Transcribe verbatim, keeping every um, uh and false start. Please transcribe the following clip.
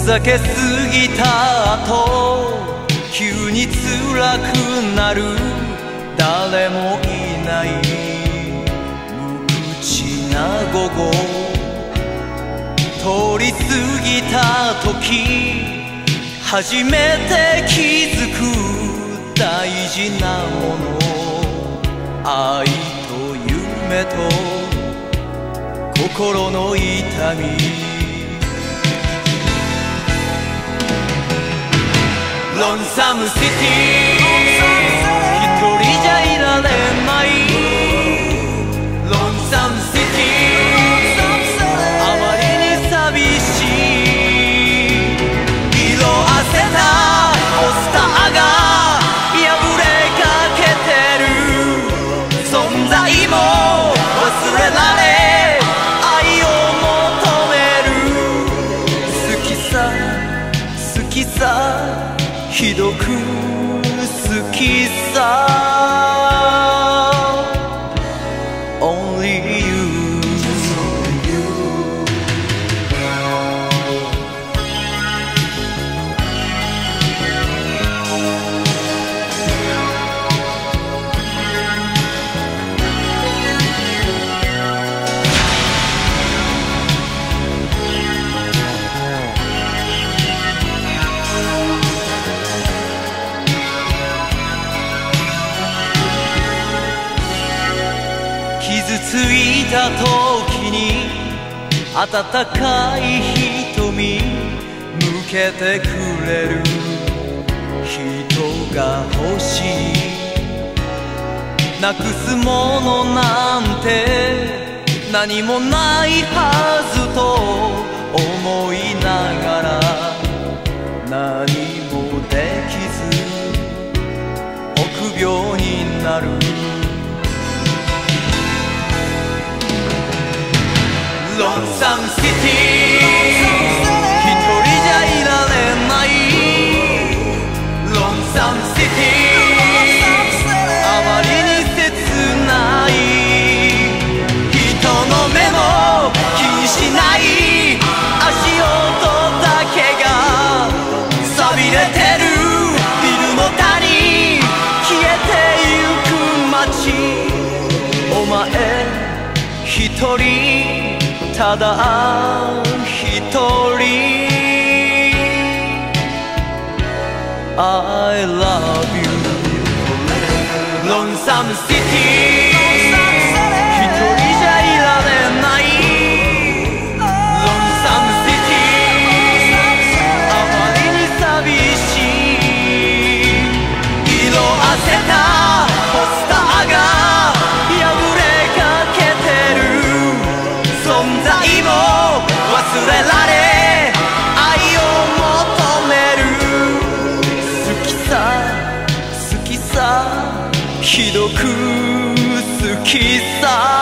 ざけすぎた後急に辛くなる誰もいない無口な午後通り過ぎた時初めて気づく大事なもの愛と夢と心の痛みロンサムシティ一人じゃいられないロンサムシティあまりに寂しい色あせたポスターが破れかけてる存在も忘れられ愛を求める好きさ好きさひどく好きさ Only you傷ついた時に温かい瞳向けてくれる人が欲しいなくすものなんて何もないはずと思いながら何もできず臆病になるロンサムシティ一人じゃいられないロンサムシティあまりに切ない人の目も気にしない足音だけが錆びれてるビルの谷消えてゆく街お前一人ただ一人 I love you ロンサムシティ一人じゃいられないロンサムシティあまりに寂しい色あせたポスターが忘れられ愛を求める好きさ好きさひどく好きさ